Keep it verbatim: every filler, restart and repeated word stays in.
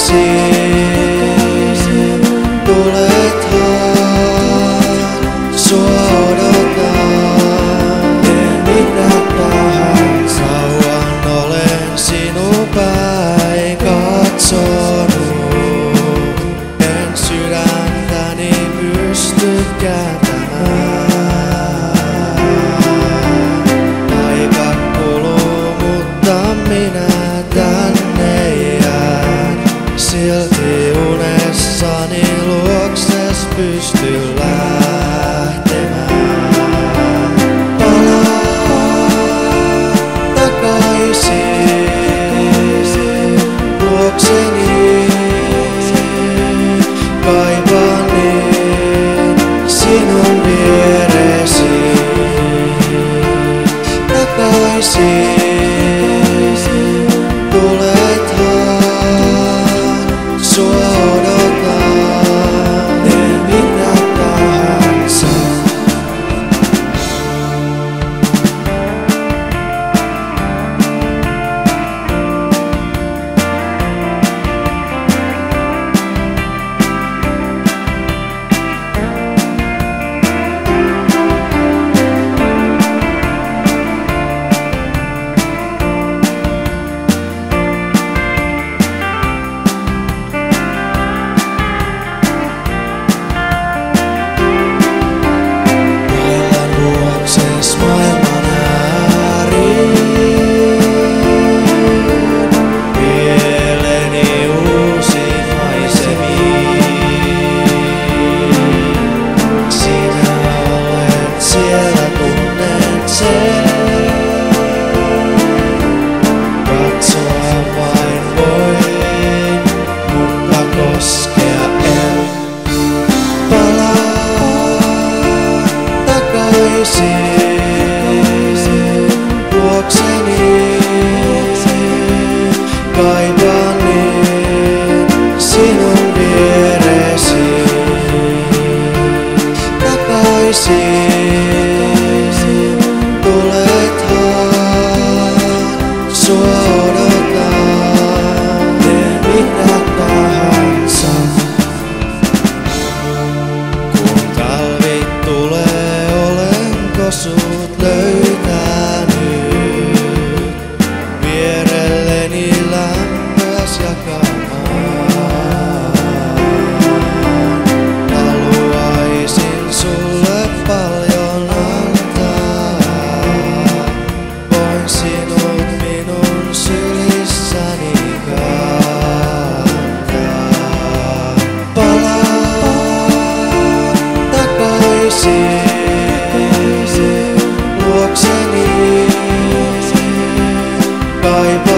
takaisin, tulethan, sua odotan. Teen mitä tahansa, kauan olen sinun päin katsonut. En sydäntäni pysty kääntämään. Aika kuluu, mutta minä tänne jään. Silti unessani luokses pysty lähtemään. Palaan takaisin luokseni. Kaipaan niin sinun vieresi. Takaisin tulethan, sua odotan. Teen mitä tahansa. Maailman ääriin, mieleni uusiin maisemiin. Sinä olet siellä, tunnen sen. Katsoa vain voin, mutta koskea en. Palaan takaisin luokseni. Kaipaan niin sinun vieresi. Takaisin tulethan, sua odotan. Teen mitä tahansa. Kun talvi tulee, olenko sut löytänyt? Vierelleni lämpöäs jakamaan. Haluaisin sulle paljon antaa. Voin sinut minun sylissäni kantaa. Palaan takaisin luokseni. Kaipaan